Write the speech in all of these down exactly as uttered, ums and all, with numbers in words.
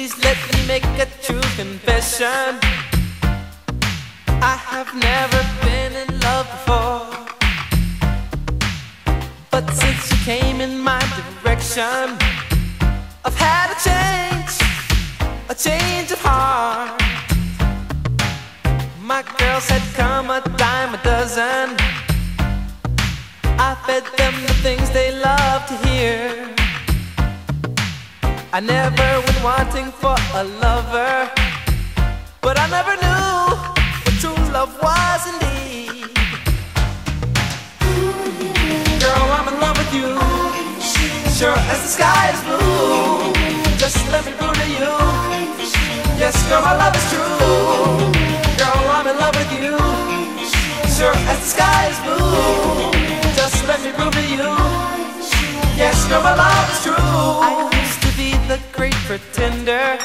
Please let me make a true confession. I have never been in love before, but since you came in my direction, I've had a change, a change of heart. My girls had come a dime a dozen. I fed them the things they love to hear. I never went wanting for a lover, but I never knew what true love was indeed. Girl, I'm in love with you, sure as the sky is blue. Just let me prove to you, yes girl, my love is true. Girl, I'm in love with you, sure as the sky is blue. Just let me prove to you, yes girl, my love is true. I used to be the great pretender.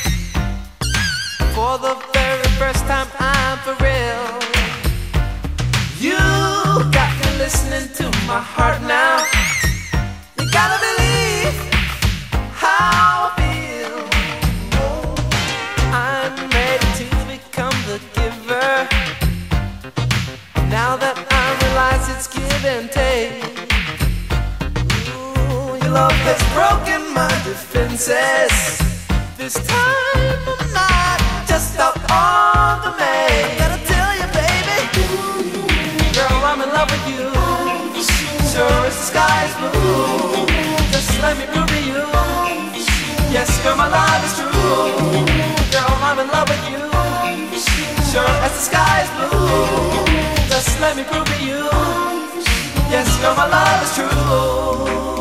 For the very first time I'm for real. You got me listening to my heart now. You gotta believe how I feel. I'm ready to become the giver. Now that I realize it's give and take. Ooh, your love has broken my defenses. This time I'm not just out on the main. I gotta tell you, baby, girl, I'm in love with you. Sure as the sky's blue. Just let me prove to you, yes, girl, my love is true. Girl, I'm in love with you. Sure as the sky's blue. Just let me prove to you, yes, girl, my love is true.